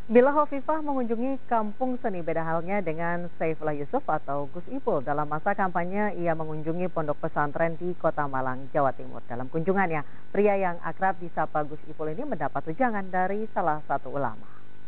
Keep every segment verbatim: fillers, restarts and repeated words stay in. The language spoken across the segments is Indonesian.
Bila Hovifah mengunjungi kampung seni beda halnya dengan Saifullah Yusuf atau Gus Ipul. Dalam masa kampanye, ia mengunjungi pondok pesantren di Kota Malang, Jawa Timur. Dalam kunjungannya, pria yang akrab disapa Gus Ipul ini mendapat wejangan dari salah satu ulama.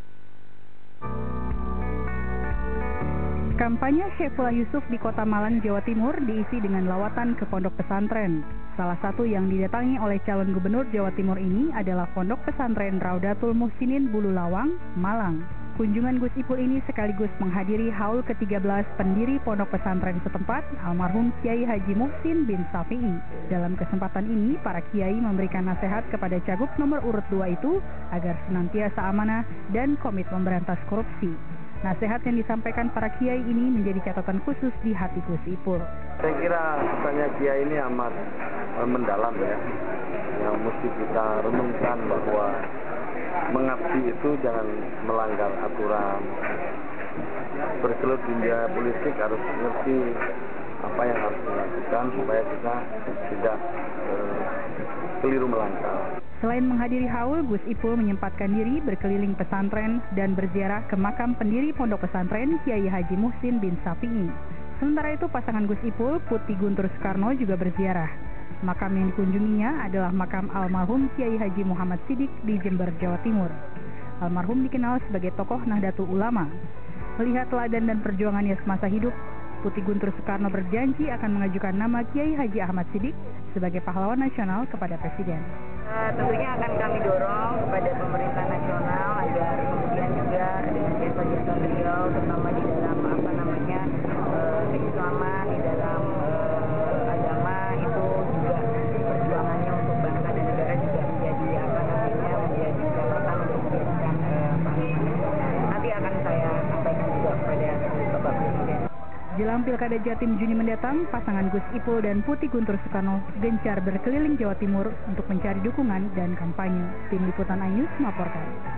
Kampanye Saifullah Yusuf di Kota Malang, Jawa Timur diisi dengan lawatan ke pondok pesantren. Salah satu yang didatangi oleh calon gubernur Jawa Timur ini adalah pondok pesantren Raudatul Muhsinin Bulu Lawang, Malang. Kunjungan Gus Ipul ini sekaligus menghadiri haul ke tiga belas pendiri pondok pesantren setempat, almarhum Kiai Haji Muhsin bin Safi'i. Dalam kesempatan ini, para kiai memberikan nasihat kepada cagup nomor urut dua itu agar senantiasa amanah dan komit memberantas korupsi. Nasihat yang disampaikan para kiai ini menjadi catatan khusus di hati Gus Ipul. Saya kira pesannya kiai ini amat mendalam ya, yang mesti kita renungkan bahwa mengabdi itu jangan melanggar aturan. Bergelut di dunia politik harus mengerti apa yang harus dilakukan supaya kita tidak eh, keliru melangkah. Selain menghadiri haul, Gus Ipul menyempatkan diri berkeliling pesantren dan berziarah ke makam pendiri pondok pesantren Kiai Haji Muhsin bin Safi'i. Sementara itu pasangan Gus Ipul, Putih Guntur Soekarno juga berziarah. Makam yang dikunjunginya adalah makam almarhum Kiai Haji Muhammad Siddiq di Jember, Jawa Timur. Almarhum dikenal sebagai tokoh Nahdlatul Ulama. Melihat teladan dan perjuangannya semasa hidup, Putih Guntur Soekarno berjanji akan mengajukan nama Kiai Haji Ahmad Siddiq sebagai pahlawan nasional kepada Presiden. Uh, tentunya akan kami dorong kepada pemerintah nasional agar kemudian juga dengan jasa-jasa beliau, terutama di dalam apa namanya uh, keislaman, di dalam uh, agama itu juga perjuangannya untuk bangsa dan negara juga menjadi apa namanya menjadi catatan untuk menjadikan uh, apa namanya nanti akan saya sampaikan juga kepada Bapak Presiden. Jelang Pilkada Jatim Juni mendatang, pasangan Gus Ipul dan Putih Guntur Soekarno gencar berkeliling Jawa Timur untuk mencari dukungan dan kampanye. Tim Liputan iNews melaporkan.